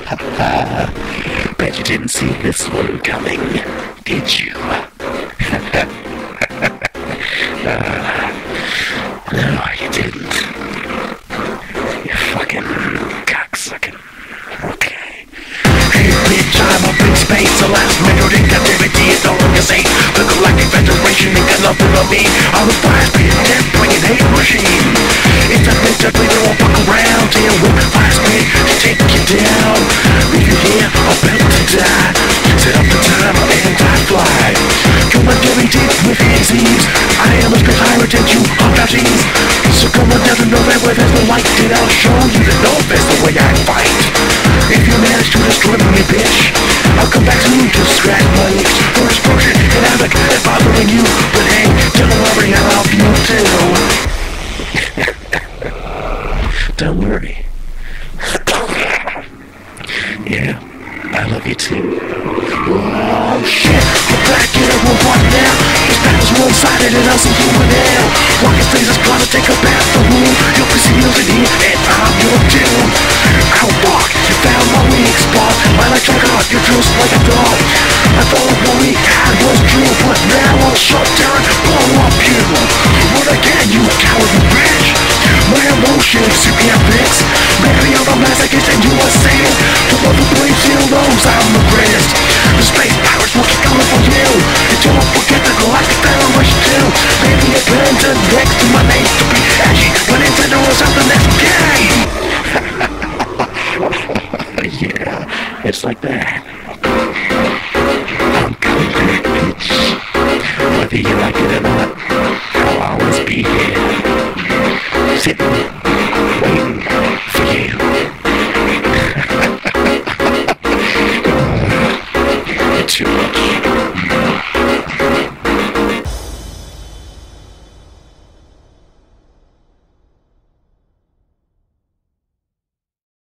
Bet you didn't see this one coming, did you? No, you didn't. You fucking cocksucking. Okay. Hey bitch, I'm up in space. The last measured in captivity is no longer safe. The Galactic Federation ain't got nothing on me. I'm the fire-speed death bringing hate machine. It's a bitch that we don't fuck around. Deal with fire-speed to take you down. Leave you here, about to die. Set up the time and I fly. Come on, Debbie deep with disease. I am a space pirate and you are disease. So come on down to know that where there's no light, and I'll show you the no best the way I fight. If you manage to destroy me, bitch, I'll come back soon to scratch my lips for explosion and havoc and bothering you. But hey, don't worry, I love you too. Don't worry. Yeah, I love you too. Oh shit, we're back in a robot now. This battle's one-sided and I'll see you now. Rocket phaser's gonna take a bath the room. You'll be sealed in here and I'm your doom. Outwalk, you found my weak spot. My legs are gone, you're just like a dog. I thought what we had was true, but now I'll shut down and blow up you. Run again, you coward, you bitch. My emotions, you can't fix. Maybe I'm a masochist and you are saying to love the brave zero knows I'm the greatest. The space pirates will keep coming for you. And don't forget the Galactic Federation too. Maybe it blends in next to my name to be ashy when Nintendo is out the next game. Yeah, it's like that. I'm coming back, bitch. Whether you like it or not, I'll always be here. Sitting, waiting for you. You're too